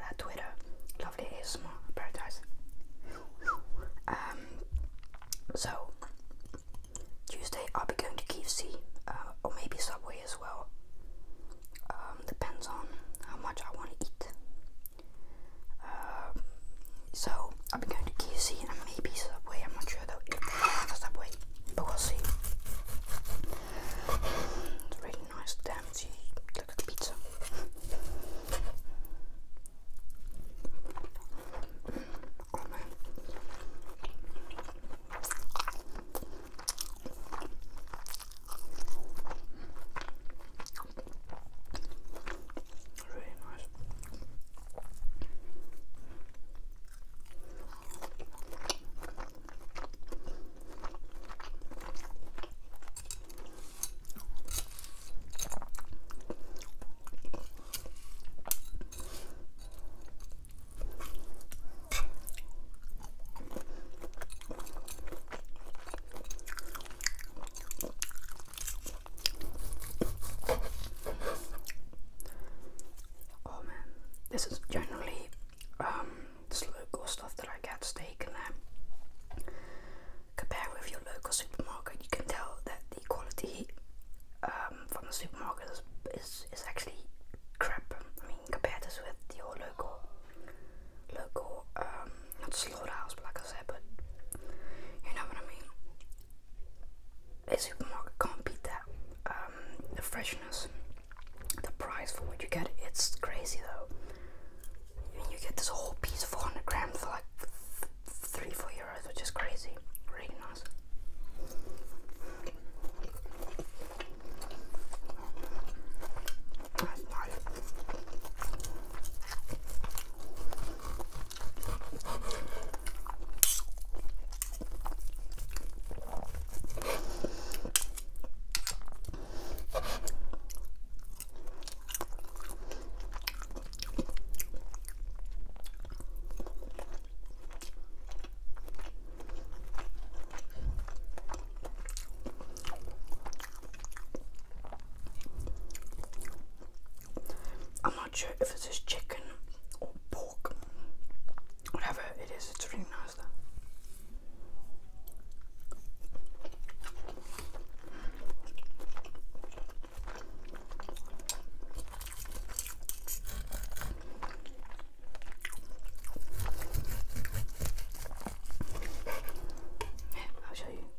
Twitter, Lovely ASMR Paradise. So Tuesday I'll be going to KFC, or maybe Subway as well. Depends on how much I want to eat. So I'll be going to KFC and maybe Subway. I'm not sure though if they have a Subway, but we'll see. It's really nice. Damn, it's like a pizza. Oh man. Really nice. Oh man, this is generally this local stuff that I get, steak and lamb. Compared with your local supermarket, you can tell that the quality from the supermarket is actually crap. I mean, compare this with your local not slaughterhouse, but like I said, but you know what I mean. A supermarket can't beat that. The freshness, the price for what you get, it's crazy though. You get this whole piece of 400 grams for like 3-4 euros, which is crazy. Really nice. That's nice. I'm not sure if this is chicken or pork. Whatever it is, it's really nice though. Yeah, I'll show you.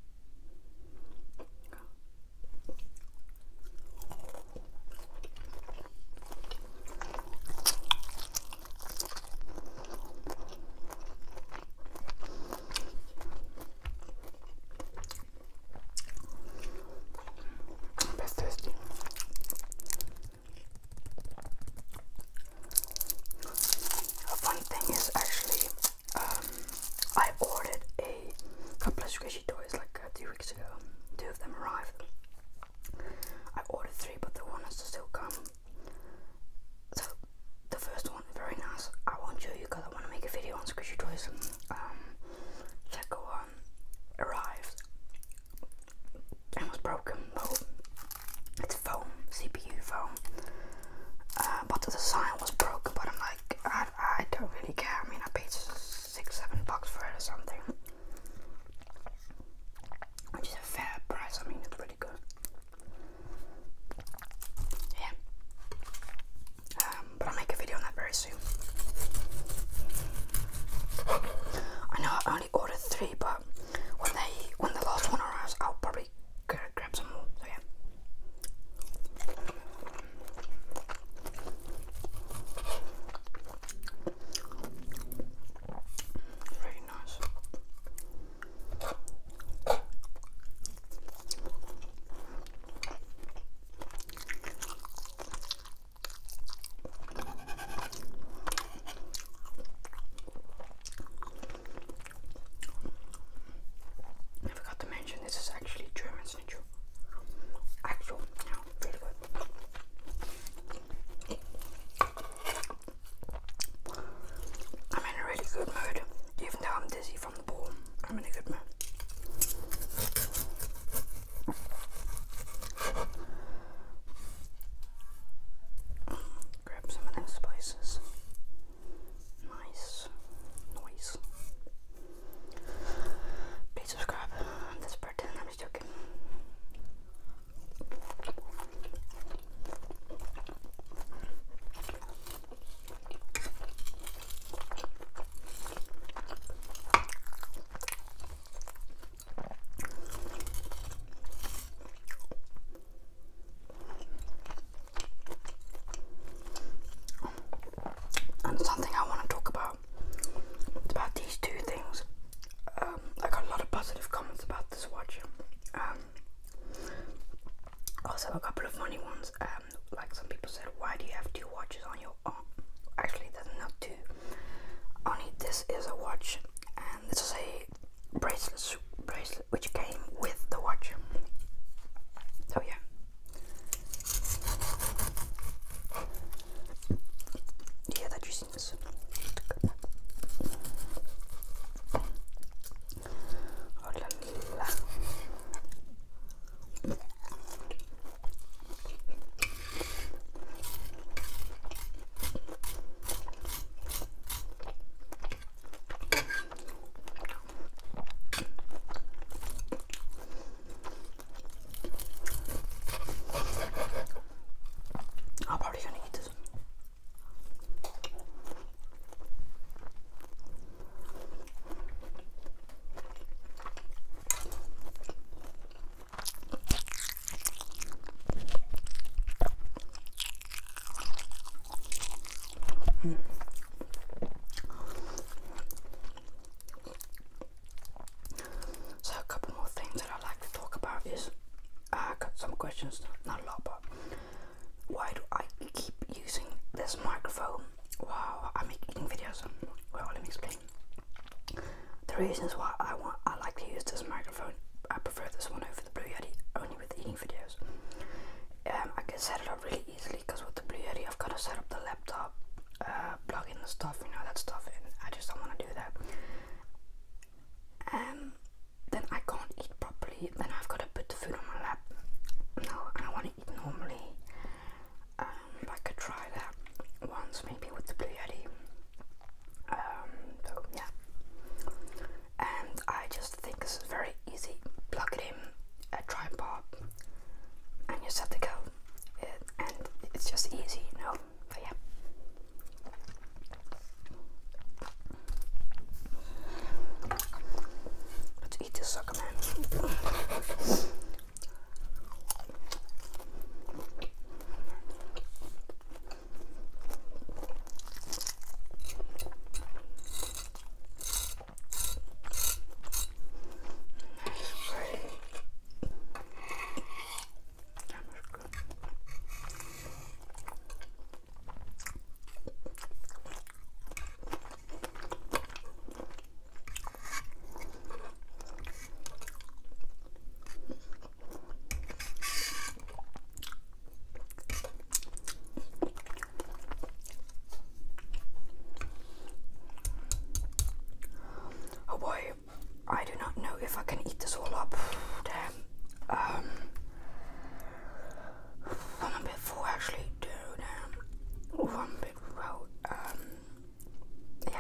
I'm a bit thirsty. A funny thing is actually, I ordered a couple of squishy toys like 2 weeks ago. 2 of them arrived. I ordered 3, but the one has to still come. So the first one, very nice. I won't show you because I want to make a video on squishy toys. Second one arrived and was broken. Well, it's foam, CPU foam. But the design was broken, but I'm like, I don't really care. I mean, I paid $6-7 for it or something, which is a fair price. I mean, it's pretty good. Yeah. But I'll make a video on that very soon. this is a watch, and this is a bracelet which came with the watch. So yeah. Yeah, that you seen this. Oh la la. I'm probably gonna eat this. So a couple more things that I'd like to talk about is I got some questions, not a lot, but why do I keep using this microphone while I'm eating videos? Well, let me explain. The reasons why I like to use this microphone, I prefer this one over the Blue Yeti only with eating videos. I can set it up really easily because with the Blue Yeti I've got to set up the laptop, plug in the stuff, you know, that stuff, and I just don't want to do that. Then I can't eat properly, then I've got to put the food on my lap. No, I want to eat normally. I could try that once, maybe with the Blue Yeti. So yeah. And I just think this is very easy. Plug it in, a tripod, and you're set to go. And it's just easy, you know. But yeah. Let's eat this sucker, man. Oh boy, I do not know if I can eat this all up. Damn. I'm a bit full actually, dude. I'm a bit well. Yeah.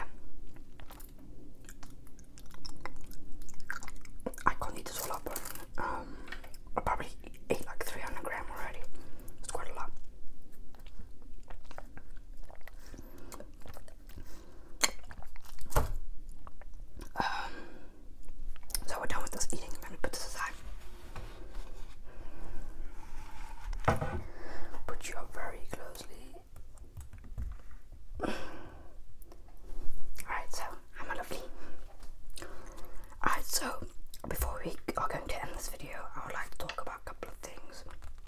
I can't eat this all up. I probably ate like 300 grams already. It's quite a lot. So we're done with this eating. Let me put this aside. Put you up very closely. Alright, so I'm a lovely. Alright, so before we are going to end this video, I would like to talk about a couple of things.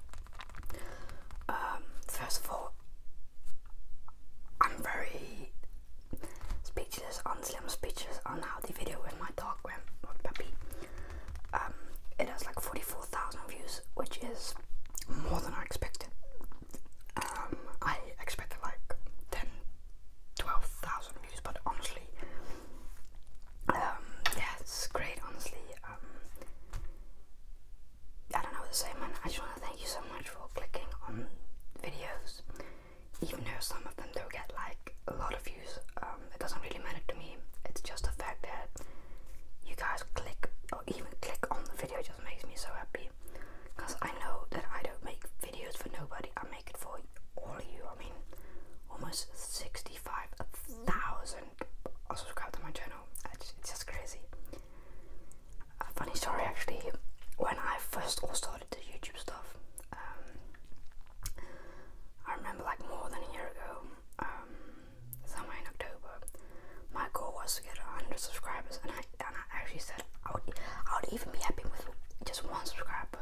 First of all, I'm very speechless, honestly I'm speechless on how the video with my dog went, with Puppy. It has like 44,000 views, which is more than I expected. I expected like 10, 12,000 views, but honestly, yeah, it's great, honestly. I don't know what to say, man. I just want to thank you so much for clicking on videos, even though some of them don't get like a lot of views. It doesn't really matter to me. It's just the fact that you guys click or even click on the video just makes me so happy, because I know that I don't make videos for nobody. I make it for all of you. I mean, almost 65,000 are subscribed to my channel. It's just crazy. A funny story actually, when I first all started the YouTube stuff, I remember like more than a year ago, somewhere in October, my goal was to get 100 subscribers, and I actually said I would even be happy with just 1 subscriber.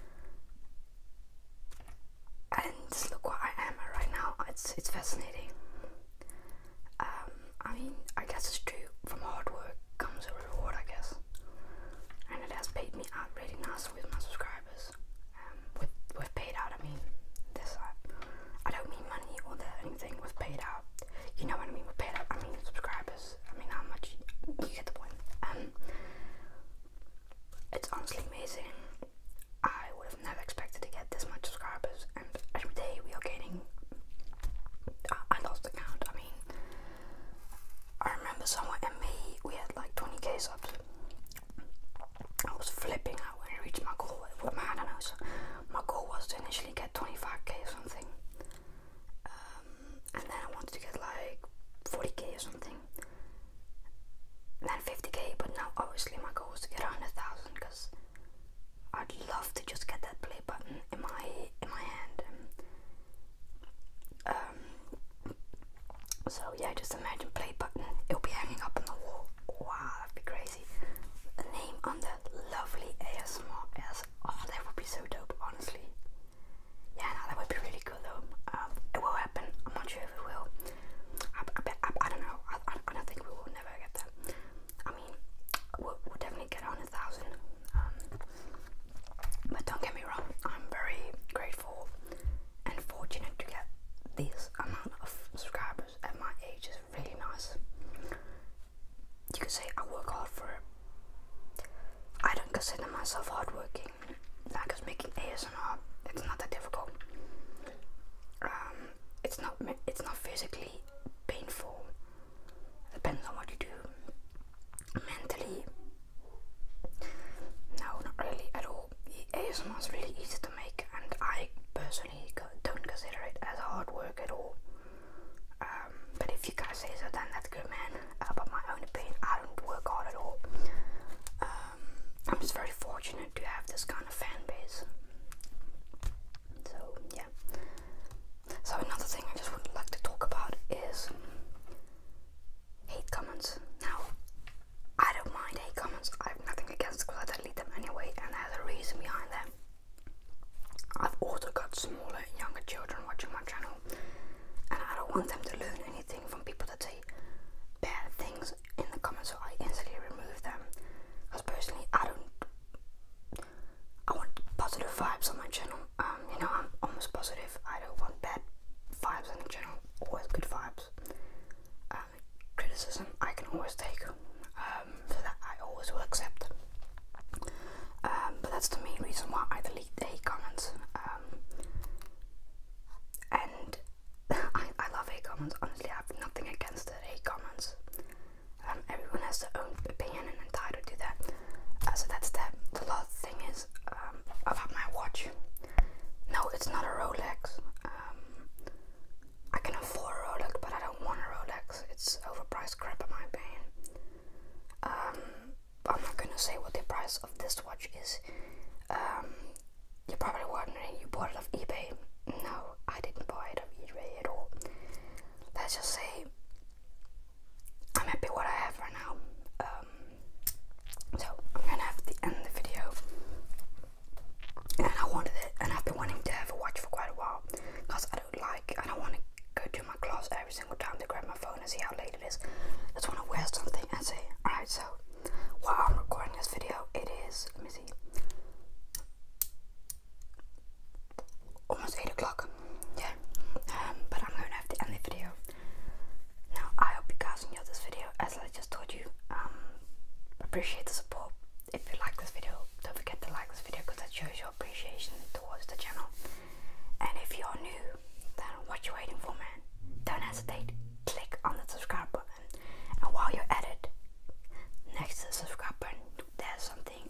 And just look what I am at right now. It's fascinating. I mean, I guess it's true. Just imagine play button, it'll be hanging up on the wall. Wow, that'd be crazy. A name under lovely ASMR as, oh, that would be so dope, honestly. Yeah, no, that would be really good though. It will happen, I'm not sure if it will. I don't know, I don't think we will never get that. I mean, we'll definitely get on 1,000. But don't get me wrong, I'm very grateful and fortunate to get this amount of subscribers at my age. Is really nice. You could say I work hard for it. I don't consider myself hardworking, because making ASMR, it's not that difficult. It's not physically painful. It depends on what you do. Mentally, no, not really at all. ASMR is really easy to make, and I personally don't consider it as hard work at all. But if you guys say so, then that's good, man. But my own opinion, I don't work hard at all. I'm just very fortunate to have this kind of fan base. So yeah. So another thing I just would like to talk about is hate comments. Now, I don't mind hate comments. I have nothing against because I delete them anyway, and there's a reason behind them. I've also got smaller and younger children watching my channel, and I don't want them to learn anything from people that say bad things in the comments, so I instantly remove them. Because personally, I want positive vibes on my channel. You know, I'm almost positive. I don't want bad vibes on the channel, always good vibes. Criticism I can always take, so that I always will accept. But that's the main reason why I delete the hate comments. And I love hate comments. Honestly, I have nothing against the hate comments. Everyone has their own opinion and entitled to that. So that's that. The last thing is about my watch. No, it's not a Rolex. I can afford a Rolex, but I don't want a Rolex. It's overpriced crap in my opinion. I'm not gonna say what the price of this watch is. You're probably wondering, you bought it off eBay. No, I didn't buy it off eBay at all. Let's just say I'm happy what I have right now. So I'm gonna have to end the video. And I wanted it, and I've been wanting to have a watch for quite a while, because I don't want to go to my class every single time to grab my phone and see how late it is. I just want to wear something and say, alright, so while I'm recording this video, it is, let me see, almost 8 o'clock. Yeah, but I'm going to have to end the video. Now, I hope you guys enjoyed this video. As I just told you, appreciate the support. If you like this video, don't forget to like this video, because that shows your appreciation towards the channel. And if you're new, then what you waiting for, man? Don't hesitate, click on the subscribe button, and while you're at it, next to the subscribe button, there's something,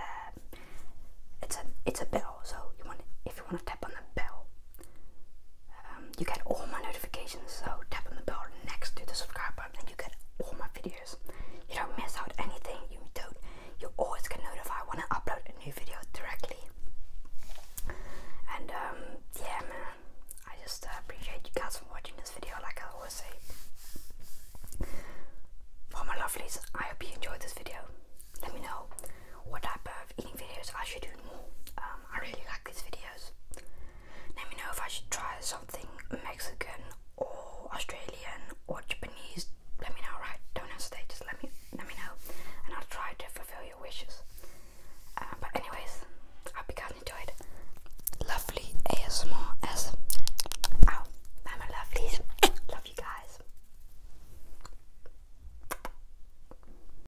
it's a bell, so if you want to tap on the bell, you get all my notifications. So tap on the bell next to the subscribe button and you get all my videos. You don't miss out anything. You always get notified when I upload a new video directly. And yeah, man, I just appreciate you guys for watching this video, like I always say. For my lovelies, I hope you enjoyed this video. Let me know what type of eating videos I should do more. I really like these videos. Let me know if I should try something Mexican